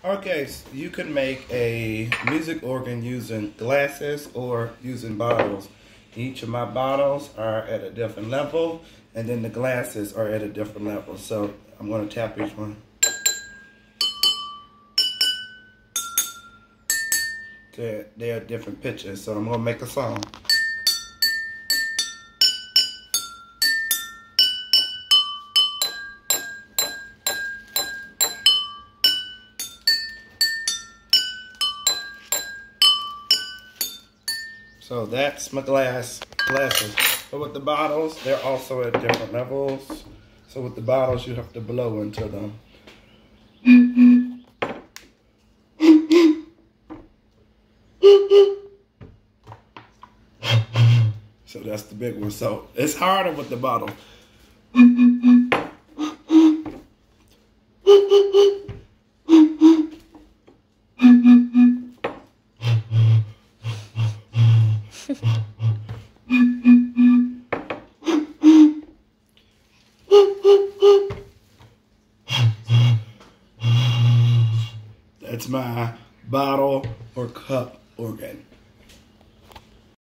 Okay, so you can make a music organ using glasses or using bottles. Each of my bottles are at a different level, and then the glasses are at a different level. So I'm going to tap each one. They're different pitches, so I'm going to make a song. So that's my glasses. But with the bottles, they're also at different levels. So with the bottles, you have to blow into them. So that's the big one. So it's harder with the bottle. That's my bottle or cup organ.